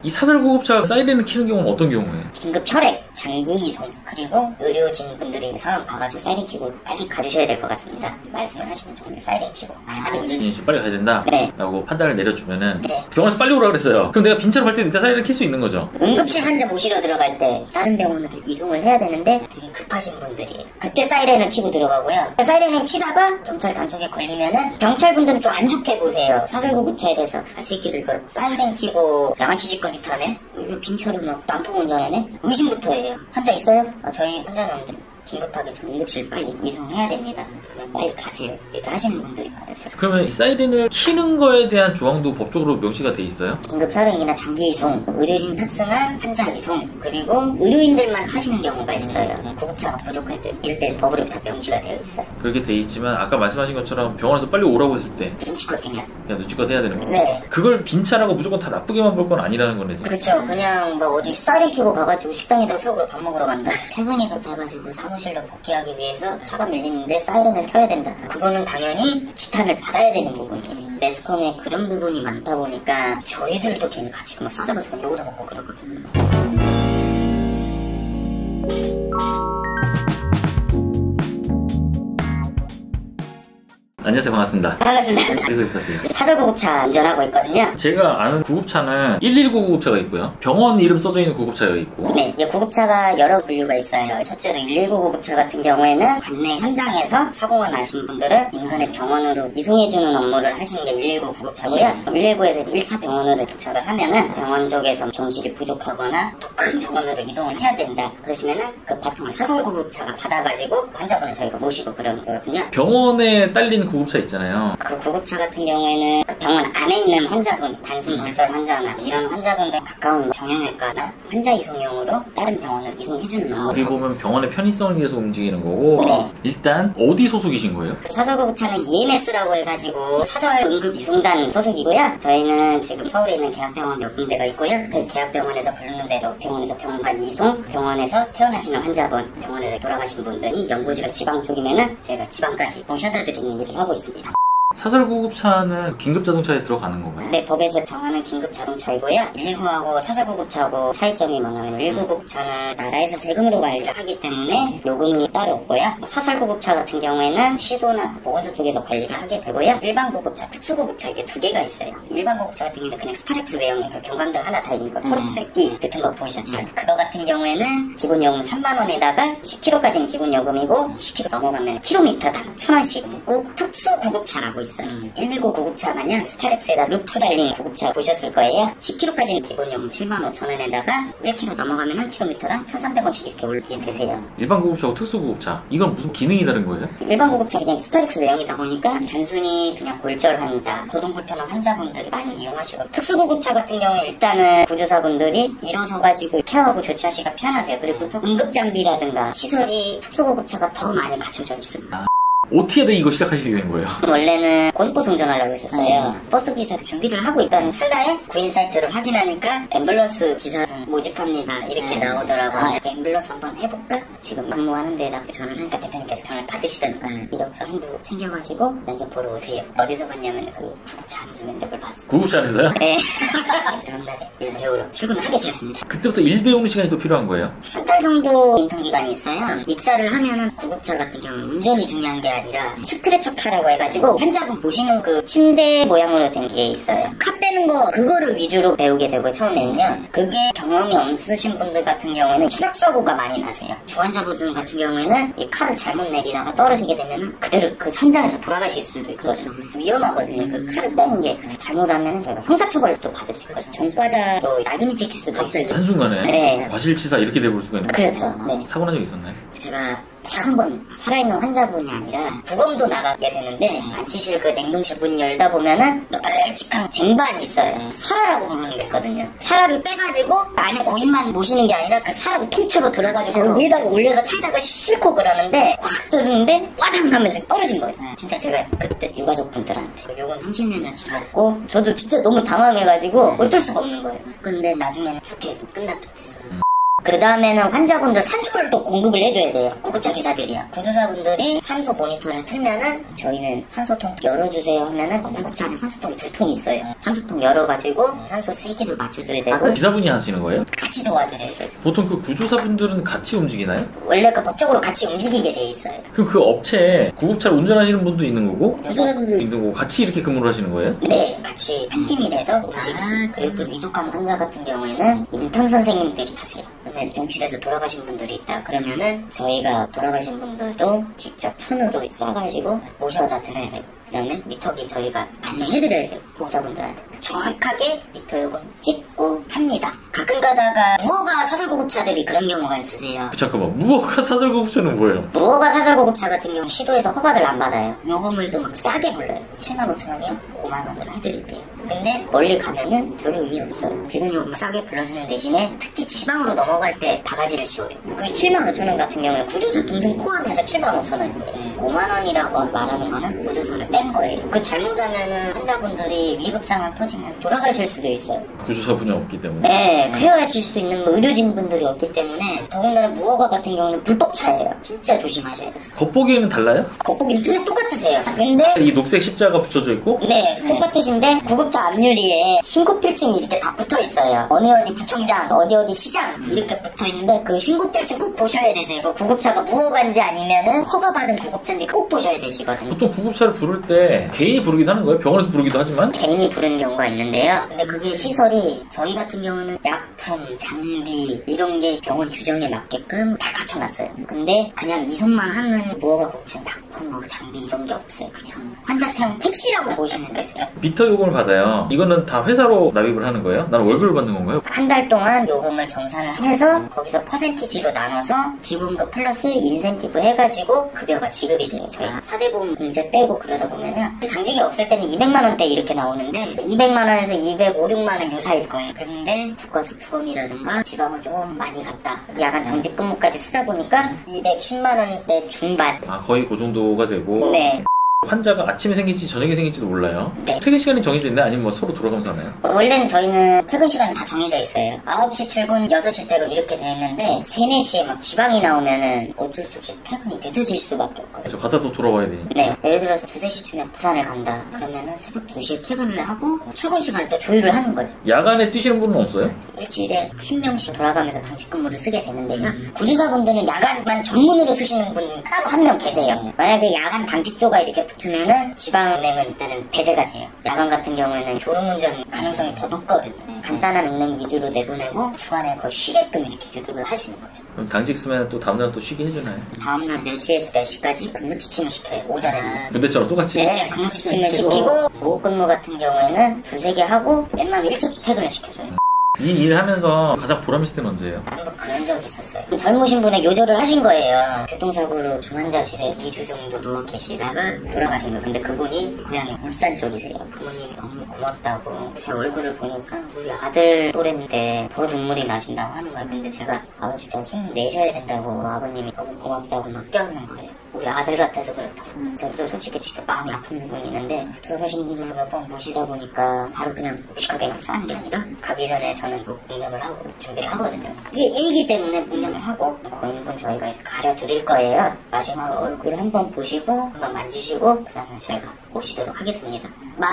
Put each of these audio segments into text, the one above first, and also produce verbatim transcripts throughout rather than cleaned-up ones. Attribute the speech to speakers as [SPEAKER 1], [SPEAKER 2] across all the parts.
[SPEAKER 1] 이 사설구급차 사이렌을 키는 경우는 어떤 경우예요?
[SPEAKER 2] 긴급 혈액, 장기 이송, 그리고 의료진 분들이 상황 봐가지고 사이렌 켜고 빨리 가주셔야 될 것 같습니다. 말씀을 하시면 좋은데 사이렌 켜고
[SPEAKER 1] 의료진이 지금 빨리 가야 된다?
[SPEAKER 2] 네.
[SPEAKER 1] 라고 판단을 내려주면은
[SPEAKER 2] 네.
[SPEAKER 1] 병원에서 빨리 오라 그랬어요. 그럼 내가 빈차로 갈 때 일단 사이렌을 켤 수 있는 거죠?
[SPEAKER 2] 응급실 환자 모시러 들어갈 때 다른 병원으로 이송을 해야 되는데 되게 급하신 분들이 그때 사이렌을 켜고 들어가고요. 사이렌을 켜다가 경찰 단속에 걸리면은 경찰분들은 좀 안 좋게 보세요. 사설구급차에 대해서 아 새끼들 이거 사이렌 켜고 양아치 짓거리 타네? 이거 빈차로 막 난폭 운전하네? 의심부터 해요. 환자 있어요? 아, 저희 환자는 없는데 긴급하게 저 응급실 빨리 이송해야 됩니다. 그러면 빨리 가세요. 이렇게 하시는 분들이 많으세요.
[SPEAKER 1] 그러면 이 사이렌을 켜는 거에 대한 조항도 법적으로 명시가 돼 있어요?
[SPEAKER 2] 긴급 혈액이나 장기 이송, 의료진 탑승한 환자 이송, 그리고 의료인들만 하시는 경우가 있어요. 구급차가 부족할 때 이럴 때 법으로 다 명시가 되어 있어요.
[SPEAKER 1] 그렇게 돼 있지만 아까 말씀하신 것처럼 병원에서 빨리 오라고 했을 때
[SPEAKER 2] 눈치껏 그냥
[SPEAKER 1] 그냥 눈치껏 해야 되는 거예요?
[SPEAKER 2] 네.
[SPEAKER 1] 그걸 빈차라고 무조건 다 나쁘게만 볼 건 아니라는 거네.
[SPEAKER 2] 그렇죠. 그냥 뭐 어디 사이렌 켜고 가가지고 식당에다 세우고 밥 먹으러 간다. 퇴근이 급해가지고 사무실로 복귀하기 위해서 차가 밀리는데 사이렌을 켜야 된다. 그거는 당연히 지탄을 받아야 되는 부분이에요. 매스컴에 그런 부분이 많다 보니까 저희들도 괜히 같이 막 싸잡아서 요거도 먹고 그러거든요.
[SPEAKER 1] 안녕하세요. 반갑습니다.
[SPEAKER 2] 반갑습니다.
[SPEAKER 1] 소개 부탁드립니다.
[SPEAKER 2] 사설구급차 운전하고 있거든요.
[SPEAKER 1] 제가 아는 구급차는 일일구 구급차가 있고요. 병원 이름 써져 있는 구급차가 있고.
[SPEAKER 2] 네, 이제 구급차가 여러 분류가 있어요. 첫째로 일일구 구급차 같은 경우에는 관내 현장에서 사고가 나신 분들을 인근의 병원으로 이송해주는 업무를 하시는 게 일일구 구급차고요. 일일구에서 일 차 병원으로 도착을 하면은 병원 쪽에서 병실이 부족하거나 더 큰 병원으로 이동을 해야 된다. 그러시면은 그 바통을 사설구급차가 받아가지고 환자분을 저희가 모시고 그런 거거든요.
[SPEAKER 1] 병원에 딸린 구급차 있잖아요.
[SPEAKER 2] 그 구급차 같은 경우에는 그 병원 안에 있는 환자분, 단순 골절 환자나 이런 환자분들 가까운 정형외과나 환자 이송용으로 다른 병원을 이송해주는 업무.
[SPEAKER 1] 어떻게 보면 병원의 편의성을 위해서 움직이는 거고.
[SPEAKER 2] 네.
[SPEAKER 1] 일단 어디 소속이신 거예요?
[SPEAKER 2] 사설구급차는 이엠에스라고 해가지고 사설 응급 이송단 소속이고요. 저희는 지금 서울에 있는 계약병원 몇 군데가 있고요. 그 계약병원에서 부르는 대로 병원에서 병원 간 이송, 병원에서 퇴원하시는 환자분, 병원에 돌아가신 분들이 연고지가 지방 쪽이면은 저희가 지방까지 모셔다 드리는 일을 하고 있습니다.
[SPEAKER 1] 사설구급차는 긴급자동차에 들어가는 건가요?
[SPEAKER 2] 네, 법에서 정하는 긴급자동차이고요. 일일구하고 사설구급차하고 차이점이 뭐냐면 일일구 구급차는 나라에서 세금으로 관리를 하기 때문에 요금이 따로 없고요. 사설구급차 같은 경우에는 시도나 보건소 쪽에서 관리를 하게 되고요. 일반 구급차, 특수구급차 이게 두 개가 있어요. 일반 구급차 같은 경우는 그냥 스타렉스 외형의 그 경광등 하나 달린 거, 초록색띠 같은 거 보이셨죠? 음. 그거 같은 경우에는 기본요금 삼만 원에다가 십 킬로미터까지는 기본요금이고 십 킬로미터 넘어가면 킬로미터당 천 원씩 붙고 특수구급차라고 있어요. 음. 일일구 구급차 마냥 스타렉스에다 루프 달린 구급차 보셨을 거예요. 십 킬로미터까지는 기본요금 칠만 오천 원에다가 일 킬로미터 넘어가면 킬로미터당 천삼백 원씩 이렇게 올리게 되세요.
[SPEAKER 1] 일반 구급차하고 특수구급차 이건 무슨 기능이 다른 거예요?
[SPEAKER 2] 일반 구급차 그냥 스타렉스 외형이다 보니까 단순히 그냥 골절 환자, 거동 불편한 환자분들이 많이 이용하시고, 특수구급차 같은 경우에 일단은 구조사분들이 일어서 가지고 케어하고 조치하시기가 편하세요. 그리고 또 응급장비라든가 시설이 특수구급차가 더 많이 갖춰져 있습니다.
[SPEAKER 1] 아. 어떻게 해야 이거 시작하시게 된 거예요?
[SPEAKER 2] 원래는 고속버스 운전하려고 했었어요. 음. 버스 기사 준비를 하고 있던 찰나에 구인 사이트를 확인하니까 앰뷸런스 기사 모집합니다 이렇게 음. 나오더라고요. 아. 앰뷸런스 한번 해볼까? 지금 근무하는 데다 전화를 하니까 대표님께서 전화를 받으시더니까 음. 이력서 한부 챙겨가지고 면접 보러 오세요. 어디서 봤냐면 그 구급차 안에서 면접을 봤어요.
[SPEAKER 1] 구급차 안에서요?
[SPEAKER 2] 네. 다음날에 일 배우러 출근을 하게 되었습니다.
[SPEAKER 1] 그때부터 일 배우는 시간이 또 필요한 거예요?
[SPEAKER 2] 한 달 정도 인턴기간이 있어요. 입사를 하면은 구급차 같은 경우는 운전이 중요한 게 아니라 스트레처 카라고 해가지고 환자분 보시는 그 침대 모양으로 된 게 있어요. 카 빼는 거 그거를 위주로 배우게 되고 처음에는요. 그게 경험이 없으신 분들 같은 경우에는 추락사고가 많이 나세요. 주환자분들 같은 경우에는 이 칼을 잘못 내리다가 떨어지게 되면은 그대로 그 현장에서 돌아가실 수도 있거든요. 위험하거든요. 그 칼을 빼는 게 잘못하면 저희가 형사처벌도 받을 수 있거든요. 전과자로 낙인이 찍힐 수도 있어요.
[SPEAKER 1] 한순간에
[SPEAKER 2] 네.
[SPEAKER 1] 과실치사 이렇게 돼볼 수가 있나요?
[SPEAKER 2] 그렇죠. 네.
[SPEAKER 1] 사고 난 적 있었나요?
[SPEAKER 2] 제가 한 번 살아있는 환자분이 아니라 부검도 나가게 되는데 안치실 그 냉동실 문 열다 보면은 널찍한 쟁반이 있어요. 사라라고 부르는 게 있거든요. 사라를 빼가지고 안에 고인만 모시는 게 아니라 그 사라를 통째로 들어가지고 위에다가 올려서 차에다가 싣고 그러는데 확 들었는데 와랑 하면서 떨어진 거예요. 진짜 제가 그때 유가족분들한테 요건 삼십 년치 먹고 저도 진짜 너무 당황해가지고 어쩔 수가 없는 거예요. 근데 나중에는 좋게 끝났겠어요. 그 다음에는 환자분들 산소를 또 공급을 해줘야 돼요. 구급차 기사들이요. 구조사분들이 산소 모니터를 틀면은 저희는 산소통 열어주세요 하면은 그 구급차 안에 산소통이 두 통이 있어요. 산소통 열어가지고 산소 세 개를 맞춰줘야 되고.
[SPEAKER 1] 아, 기사분이 하시는 거예요?
[SPEAKER 2] 같이 도와드려요.
[SPEAKER 1] 보통 그 구조사분들은 같이 움직이나요?
[SPEAKER 2] 원래 그 법적으로 같이 움직이게 돼 있어요.
[SPEAKER 1] 그럼 그 업체에 구급차를 운전하시는 분도 있는 거고 구조사분도 있는 거고 같이 이렇게 근무를 하시는 거예요?
[SPEAKER 2] 네, 같이 한 팀이 돼서 움직이시고. 그리고 또 위독한 환자 같은 경우에는 인턴 선생님들이 하세요. 그러면 병실에서 돌아가신 분들이 있다 그러면은 저희가 돌아가신 분들도 직접 손으로 싸가지고 모셔다 드려야 돼요. 그 다음에 미터기 저희가 안내해드려야 돼요. 보호자분들한테 정확하게 미터 요금 찍고 합니다. 가끔 가다가 무허가 사설구급차들이 그런 경우가 있으세요.
[SPEAKER 1] 잠깐만, 무허가 사설구급차는 뭐예요?
[SPEAKER 2] 무허가 사설구급차 같은 경우는 시도에서 허가를 안 받아요. 요금을 또 막 싸게 불러요. 칠만 오천 원이요? 오만 원으로 해드릴게요. 근데 멀리 가면은 별 의미 없어요. 기본 요금 싸게 불러주는 대신에 특히 지방으로 넘어갈 때 바가지를 씌워요. 그 칠만 오천 원 같은 경우는 구조사 동승 포함해서 칠만 오천 원이에요. 오만 원이라고 말하는 거는 구조사를 뺀 거예요. 그 잘못하면은 환자분들이 위급 상황 터지면 돌아가실 수도 있어요.
[SPEAKER 1] 구조사분이 없기 때문에.
[SPEAKER 2] 네, 쾌유하실 수 있는 뭐 의료진 분들이 없기 때문에 더군다나 무허가 같은 경우는 불법차예요. 진짜 조심하셔야 돼요.
[SPEAKER 1] 겉보기에는 달라요?
[SPEAKER 2] 겉보기는 둘이 똑같으세요. 근데
[SPEAKER 1] 이 녹색 십자가 붙여져 있고?
[SPEAKER 2] 네, 똑같으신데 구급차 앞유리에 신고필증이 이렇게 다 붙어 있어요. 어디 어디 구청장, 어디 어디 시장 이렇게 붙어 있는데 그 신고필증 꼭 보셔야 되세요. 그 구급차가 무허가인지 아니면은 허가받은 구급차인지 꼭 보셔야 되시거든요.
[SPEAKER 1] 보통 구급차를 부를 때 개인이 부르기도 하는 거예요? 병원에서 부르기도 하지만?
[SPEAKER 2] 개인이 부르는 경우가 있는데요. 근데 그게 시설이 저희 같은 경우는 약품, 장비 이런 게 병원 규정에 맞게끔 다 갖춰놨어요. 근데 그냥 이송만 하는 무허가 구급차는 약품, 뭐 장비 이런 게 없어요. 그냥 환자 태움 택시라고 보시면 되세요.
[SPEAKER 1] 미터 요금을 받아요. 이거는 다 회사로 납입을 하는 거예요? 나는 월급을 받는 건가요?
[SPEAKER 2] 한 달 동안 요금을 정산을 해서 거기서 퍼센티지로 나눠서 기본급 플러스 인센티브 해가지고 급여가 지급이 돼요. 저희 사대보험 공제 떼고 그러다 보면은 당직이 없을 때는 이백만 원대 이렇게 나오는데 이백만 원에서 이백오, 육만 원 요 사이일 거예요. 근데 국가수표금이라든가 지방을 좀 많이 갔다 야간 당직 근무까지 쓰다 보니까 이백십만 원대 중반.
[SPEAKER 1] 아, 거의 그 정도가 되고.
[SPEAKER 2] 네.
[SPEAKER 1] 환자가 아침에 생길지 저녁에 생길지도 몰라요.
[SPEAKER 2] 네.
[SPEAKER 1] 퇴근 시간이 정해져 있나요? 아니면 뭐 서로 돌아가면서 하나요?
[SPEAKER 2] 원래는 저희는 퇴근 시간은 다 정해져 있어요. 아홉 시 출근, 여섯 시 퇴근 이렇게 돼 있는데 세, 네 시에 막 지방이 나오면은 어쩔 수 없이 퇴근이 늦어질 수밖에 없거든요.
[SPEAKER 1] 저 갔다 또 돌아와야 되니까.
[SPEAKER 2] 네. 예를 들어서 두세 시쯤에 부산을 간다. 그러면은 새벽 두 시에 퇴근을 하고 출근 시간을 또 조율을 하는 거죠.
[SPEAKER 1] 야간에 뛰시는 분은 없어요?
[SPEAKER 2] 일주일에 한 명씩 돌아가면서 당직 근무를 쓰게 되는데요. 구조사분들은 야간만 전문으로 쓰시는 분 따로 한 명 계세요. 만약에 야간 당직조가 이렇게 붙으면은 지방은행은 일단은 배제가 돼요. 야간 같은 경우에는 졸음운전 가능성이 더 높거든요. 간단한 운행 위주로 내보내고 주간에 거의 쉬게끔 이렇게 교육을 하시는 거죠.
[SPEAKER 1] 그럼 당직 쓰면 또 다음날 또 쉬게 해주나요?
[SPEAKER 2] 다음날 몇 시에서 몇 시까지 근무 지침을 시켜요. 오전에는.
[SPEAKER 1] 군대처럼 똑같이?
[SPEAKER 2] 네, 근무 지침을 시키고 오후 근무 같은 경우에는 두세 개 하고 맨날 일찍 퇴근을 시켜줘요.
[SPEAKER 1] 이 일 하면서 가장 보람있을 때는 언제예요?
[SPEAKER 2] 한번 그런 적이 있었어요. 젊으신 분의 요절을 하신 거예요. 교통사고로 중환자실에 이 주 정도 누워 계시다가 돌아가신 거예요. 근데 그분이 고향이 울산 쪽이세요. 부모님이 너무 고맙다고 제 얼굴을 보니까 우리 아들 또래인데 더 눈물이 나신다고 하는 거예요. 근데 제가 아버지 진짜 힘 내셔야 된다고 아버님이 너무 고맙다고 막 껴안는 거예요. 우리 아들 같아서 그렇다고. 음. 저도 솔직히 진짜 마음이 아픈 부분이 있는데 돌아가신 분들을 몇 번 모시다 보니까 바로 그냥 무식하게 막 싼 게 아니라 가기 전에 저는 그 문념을 하고 준비를 하거든요. 이게 일이기 때문에 문념을 하고 고인분 저희가 가려드릴 거예요. 마지막으로 얼굴 한번 보시고 한번 만지시고 그 다음에 저희가 모시도록 하겠습니다.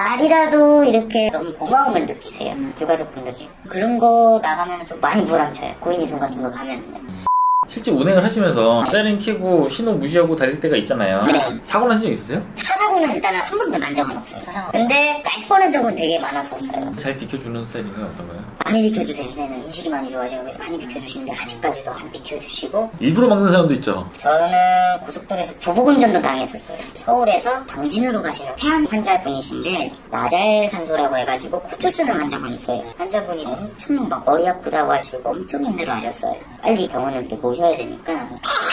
[SPEAKER 2] 말이라도 이렇게 너무 고마움을 느끼세요. 유가족분들이. 그런 거 나가면 좀 많이 보람차요. 고인이송 같은 거 가면은요.
[SPEAKER 1] 실제 운행을 하시면서 사이렌 켜고 신호 무시하고 달릴 때가 있잖아요.
[SPEAKER 2] 네.
[SPEAKER 1] 사고 나신 적 있으세요?
[SPEAKER 2] 차 사고는 일단 한 번도 난 적은 없어요. 근데 날 뻔한 적은 되게 많았었어요.
[SPEAKER 1] 잘 비켜주는 스타일인가요? 어떤가요?
[SPEAKER 2] 많이 비켜주세요. 요새는 인식이 많이 좋아지고 그래서 많이 비켜주시는데 아직까지도 안 비켜주시고.
[SPEAKER 1] 일부러 막는 사람도 있죠?
[SPEAKER 2] 저는 고속도로에서 보복운전도 당했었어요. 서울에서 당진으로 가시는 폐암 환자분이신데 나잘산소라고 해가지고 코주 쓰는 환자분이 있어요. 환자분이 엄청 막 머리 아프다고 하시고 엄청 힘들어 하셨어요. 빨리 병원을 이렇게 모셔야 되니까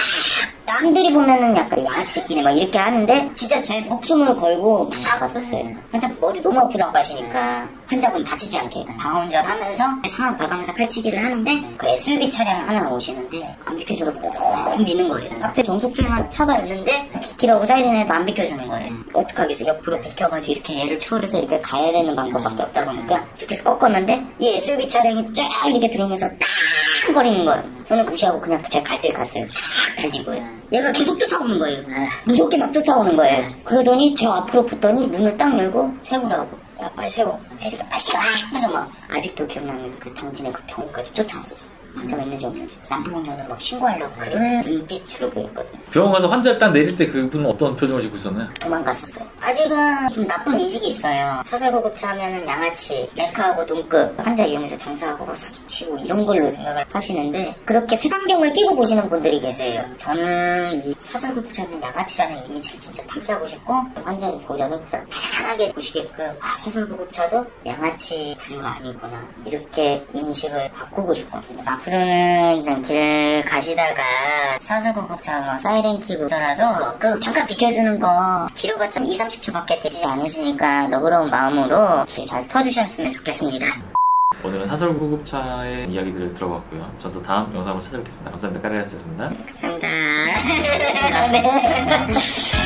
[SPEAKER 2] 남들이 보면은 약간 양아치 새끼네 막 이렇게 하는데 진짜 제 목숨을 걸고 막 갔었어요. 환자 머리 너무 아프다고 하시니까 환자분 다치지 않게 방어운전 하면서 상황 봐가면서 칼치기를 하는데 그 에스유브이 차량 하나 오시는데 안 비켜줘도 꾹 미는 거예요. 앞에 정속주행한 차가 있는데 비키라고 사이렌해도 안 비켜주는 거예요. 어떡하겠어요. 옆으로 비켜가지고 이렇게 얘를 추월해서 이렇게 가야 되는 방법밖에 없다 보니까 이렇게 해서 꺾었는데 이 에스유브이 차량이 쫙 이렇게 들어오면서 딱 거리는 거예요. 저는 무시하고 그냥 제가 갈 길 갔어요. 막 달리고요. 얘가 계속 쫓아오는 거예요. 무섭게 막 쫓아오는 거예요. 그러더니 저 앞으로 붙더니 문을 딱 열고 세우라고. 야 빨리 세워. 애들가 빨리 세워. 그래서 막 아직도 기억나는 그 당진의 그 병원까지 쫓아왔었어요. 환자가 있는지 없는지. 남부공장으로 막 신고하려고 그런 눈빛으로 보였거든요.
[SPEAKER 1] 병원 가서 환자를 딱 내릴 때 그분은 어떤 표정을 짓고 있었나요?
[SPEAKER 2] 도망갔었어요. 아직은 좀 나쁜 인식이 있어요. 사설구급차 하면은 양아치, 레카하고 동급, 환자 이용해서 장사하고 막 사기치고 이런 걸로 생각을 하시는데 그렇게 색안경을 끼고 보시는 분들이 계세요. 저는 이 사설구급차 하면 양아치라는 이미지를 진짜 탐지하고 싶고 환자의 보호자들 편안하게 보시게끔 아 사설구급차도 양아치 부류가 아니구나 이렇게 인식을 바꾸고 싶거든요. 앞으로는 이제 길 가시다가 사설구급차 뭐 사이렌 키고 오더라도 그 잠깐 비켜주는 거 길어봤자 이, 삼십 초밖에 되지 않으시니까 너그러운 마음으로 길 잘 터주셨으면 좋겠습니다.
[SPEAKER 1] 오늘은 사설구급차의 이야기들을 들어봤고요. 저도 다음 영상으로 찾아뵙겠습니다. 감사합니다. 까르라스였습니다.
[SPEAKER 2] 감사합니다. 네.